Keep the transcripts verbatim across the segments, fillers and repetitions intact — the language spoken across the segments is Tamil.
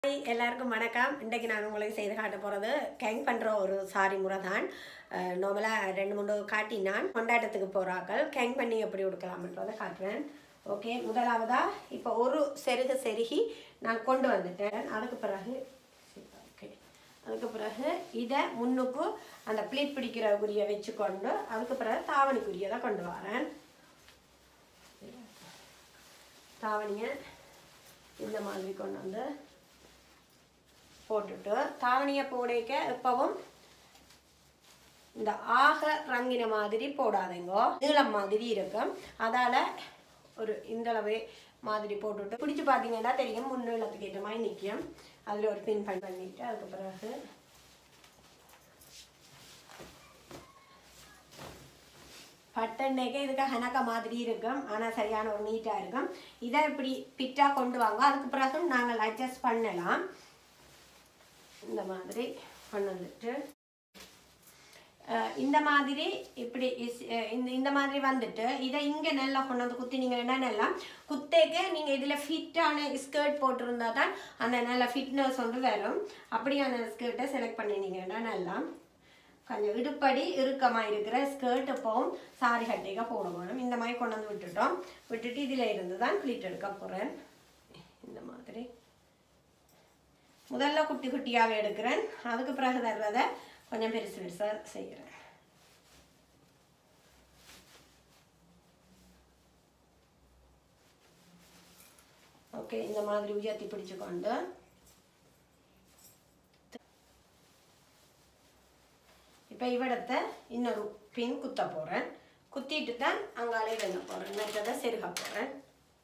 Hi, எல்லாருக்கும் வணக்கம். இன்றைக்கு நான் உங்களுக்கு செய்து காட்ட போறது கேங் பண்ற ஒரு சாரி முறை தான். நார்மலா ரெண்டு மூணு காட்டி நான் கொண்டாட்டத்துக்கு போறார்கள் கேங் பண்ணி எப்படி உடுக்கலாம்ன்றதை காட்டுறேன். ஓகே, முதலாவதா இப்போ ஒரு செருகு செருகி நான் கொண்டு வந்துட்டேன். அதுக்கு பிறகு ஓகே அதுக்கு பிறகு இதை முன்னுக்கு அந்த பிளீட் பிடிக்கிற குறியை வச்சுக்கொண்டு அதுக்கு பிறகு தாவணி குறியை தான் கொண்டு வரேன். தாவணியை இந்த மாதிரி கொண்டு வந்து போட்டுட்டு தாவணியை போடைக்க எப்பவும் இந்த ஆக ரங்கின மாதிரி போடாதீங்க, நீளம் மாதிரி இருக்கும். அதால ஒரு இந்தளவே மாதிரி போட்டுட்டு பிடிச்சு பார்த்தீங்கன்னா தெரியும் முன் நீளத்துக்கு ஏற்ற மாதிரி நிற்கும். அதில் ஒரு பின் பண் பண்ணிட்டு அதுக்கு பிறகு பட்டன்னைக்கு இதுக்கு ஹனக்க மாதிரி இருக்கும், ஆனால் சரியான ஒரு நீட்டாக இருக்கும். இதை இப்படி பிட்டாக கொண்டு வாங்க. அதுக்கு பிறகு நாங்கள் அட்ஜஸ்ட் பண்ணலாம். இந்த மாதிரி பண்ணிட்டு இந்த மாதிரி இப்படி இந்த இந்த மாதிரி வந்துட்டு இதை இங்கே நல்லா கொண்டு வந்து குத்தினீங்கன்னா நல்லா குத்தேக்க நீங்கள் இதில் ஃபிட்டான ஸ்கர்ட் போட்டிருந்தா தான் அந்த நல்ல ஃபிட்னஸ் ஒன்று வரும். அப்படியான ஸ்கர்ட்டை செலக்ட் பண்ணினீங்கன்னா நல்லா கொஞ்சம் இடுப்படி இறுக்கமாக இருக்கிற ஸ்கர்ட் எப்பவும் சாரி கட்டைக்காக போட வேணும். இந்த மாதிரி கொண்டு வந்து விட்டுட்டோம். விட்டுட்டு இதில் இருந்து தான் ப்ளீட் எடுக்க போகிறேன். இந்த மாதிரி முதல்ல குட்டி குட்டியாகவே எடுக்கிறேன். அதுக்கு பிறகு தர்றதை கொஞ்சம் பெருசு பெருசாக செய்கிறேன். ஓகே, இந்த மாதிரி உயர்த்தி பிடிச்சுக்கொண்டு இப்போ இவ்விடத்தை இன்னொரு பின் குத்த போகிறேன். குத்திட்டு தான் அங்காலே வெண்ண போகிறேன். மற்றதை செருக போகிறேன்.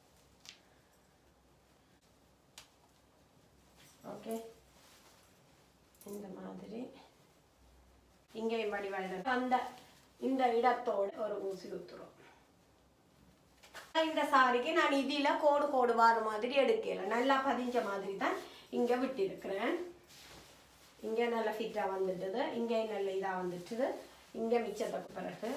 ஓகே, இந்த மாதிரி இங்கே வடிவாக அந்த இந்த இடத்தோடு ஒரு ஊசி குத்துறோம். இந்த சாரிக்கு நான் இதில் கோடு கோடு வார மாதிரி எடுக்கல, நல்லா பதிஞ்ச மாதிரி தான் இங்கே விட்டு இருக்கிறேன். இங்கே நல்லா ஃபிட்டாக வந்துட்டுது, இங்கே நல்ல இதாக வந்துட்டுது. இங்கே மிச்சத்துக்கு பிறகு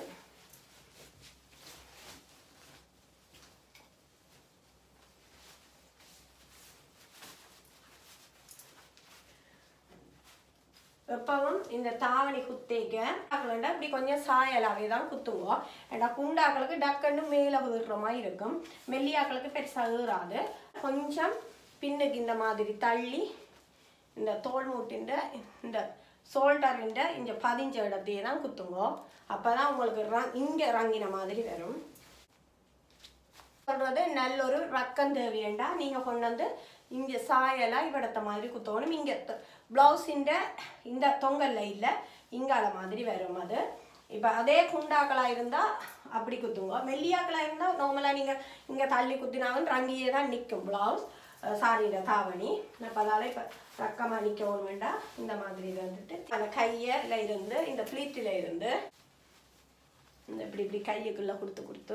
எப்பவும் இந்த தாவணி குத்தேக்க இப்படி கொஞ்சம் சாயலாகவே தான் குத்துவோம். ஏன்னா குண்டாக்களுக்கு டக்குன்னு மேலே விடுற மாதிரி இருக்கும், மெல்லியாக்களுக்கு பெருசாக ஏறாது. கொஞ்சம் பின்னுக்கு இந்த மாதிரி தள்ளி இந்த தோல் மூட்டின்ற இந்த ஷோல்டரின்ற இந்த பதிஞ்ச இடத்தையே தான் குத்துவோம். அப்போ தான் உங்களுக்கு ரங் இங்கே ரங்கின மாதிரி வரும். சொல்கிறது நல்ல ஒரு ரக்கம் தேவையண்டா நீங்கள் கொண்டு வந்து இங்கே சாயலாக இவடத்த மாதிரி குத்தணும். இங்கே ப்ளவுஸிൻ്റെ இந்த தொங்கல்ல இல்லை, இங்கால மாதிரி வரும். அது இப்போ அதே குண்டாக்களாக இருந்தால் அப்படி குத்துங்க. மெல்லியாக்களாக இருந்தால் நார்மலாக நீங்கள் இங்கே தள்ளி குத்தினாலும் ரங்கியே தான் நிற்கும் ப்ளவுஸ் சாரியோட தாவணி. அப்போ அதால் இப்போ ரக்கமாக நிற்கவும் வேண்டாம். இந்த மாதிரி வந்துட்டு அந்த கையில் இருந்து இந்த ப்ளீட்டில் இருந்து இந்த இப்படி இப்படி கையுக்குள்ளே கொடுத்து கொடுத்து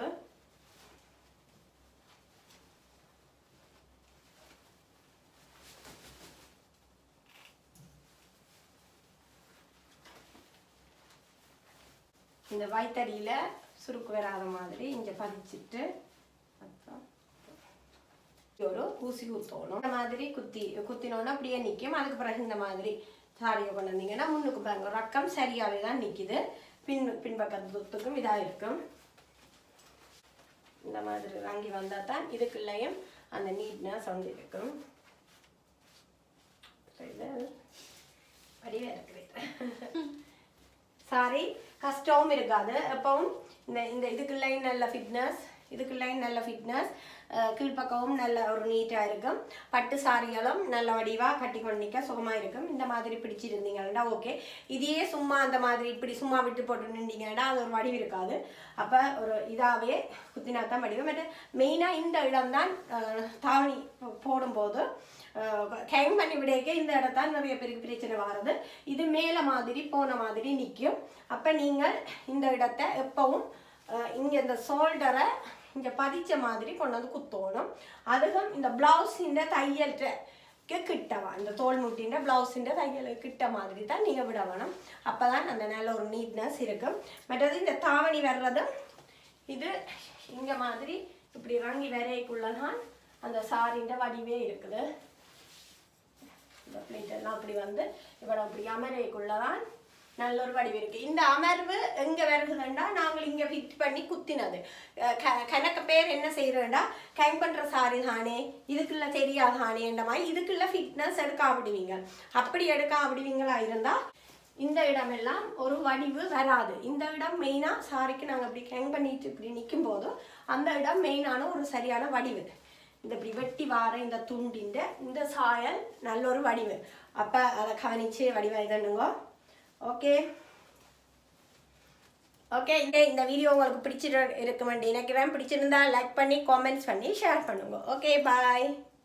இந்த வயித்தடியில் சுருக்கு வராத மாதிரி இங்கே பதிச்சுட்டு ஒரு ஊசி குத்தணும். இந்த மாதிரி குத்தி குத்தினோன்னா அப்படியே நிற்கும். அதுக்கு பிறகு இந்த மாதிரி சாரியை கொண்டு வந்தீங்கன்னா முன்னுக்கு பாருங்க ரக்கம் சரியாகவே தான் நிற்கிது. பின் பின்பக்கத்துக்கும் இதாக இருக்கும். இந்த மாதிரி ரங்கி வந்தால் தான் இதுக்குள்ளேயும் அந்த நீட்னஸ் வந்து இருக்கும். படிவே இருக்குது சாரி, கஷ்டமும் இருக்காது. எப்பவும் இந்த இந்த இதுக்குள்ளேயும் நல்ல ஃபிட்னஸ், இதுக்குள்ளேயும் நல்ல ஃபிட்னஸ், கீழ்ப்பக்கமும் நல்ல ஒரு நீட்டாக இருக்கும். பட்டு சாரிகளும் நல்ல வடிவாக கட்டி கொண்டு நிற்க சுகமாக இருக்கும். இந்த மாதிரி பிடிச்சிருந்தீங்கன்னா ஓகே. இதையே சும்மா அந்த மாதிரி இப்படி சும்மா விட்டு போட்டு நின்றீங்கன்னா அது ஒரு வடிவு இருக்காது. அப்போ ஒரு இதாகவே குத்தினா தான் வடிவு. பட் மெயினாக இந்த இடம்தான் தாவணி போடும்போது ஹேங் பண்ணி விடைக்க இந்த இடத்தான் நிறைய பேருக்கு பிரச்சனை வர்றது. இது மேலே மாதிரி போன மாதிரி நிற்கும். அப்போ நீங்கள் இந்த இடத்த எப்பவும் இங்கே இந்த ஷோல்டரை இங்கே பதிச்ச மாதிரி கொண்டு வந்து குத்தணும். அதுவும் இந்த ப்ளவுஸிൻ്റെ தையலுக்கு கிட்டவா இந்த தோல் முட்டின்ற ப்ளவுஸிൻ്റെ தையலுக்கு கிட்ட மாதிரி தான் நீங்கள் விட வேணும். அப்போ தான் அந்த நல்ல ஒரு நீட்னஸ் இருக்கும். மற்றது இந்த தாவணி வர்றது இது இங்கே மாதிரி இப்படி ரங்கி வரைக்குள்ளதான் அந்த சாரின்ற வடிவே இருக்குது. அப்படி வந்து இவ்வளோ அப்படி அமரைக்குள்ளதான் நல்ல ஒரு வடிவு இருக்கு. இந்த அமர்வு எங்க வருகுதுண்டா நாங்கள் இங்க ஃபிட் பண்ணி குத்தினது. கணக்கு பேர் என்ன செய்யறேன்டா கேங் பண்ற சாரி தானே இதுக்குள்ள தெரியாதானே என்ற மாதிரி இதுக்குள்ள ஃபிட்னஸ் எடுக்க விடுவீங்க. அப்படி எடுக்க விடுவீங்களா இருந்தா இந்த இடமெல்லாம் ஒரு வடிவு வராது. இந்த இடம் மெயினா சாரிக்கு நாங்கள் இப்படி கேங் பண்ணிட்டு இப்படி நிற்கும் போதும் அந்த இடம் மெயினான ஒரு சரியான வடிவு. இந்த இப்படி வெட்டி வார இந்த துண்டின் இந்த சாயல் நல்ல ஒரு வடிவு. அப்ப அதை கவனிச்சு வடிவா இதண்ணுங்க. ஓகே ஓகே இந்த இந்த வீடியோ உங்களுக்கு பிடிச்சிட்டு இருக்குமெண்டு நினைக்கிறேன். பிடிச்சிருந்தா லைக் பண்ணி காமெண்ட்ஸ் பண்ணி ஷேர் பண்ணுங்க. ஓகே பாய்.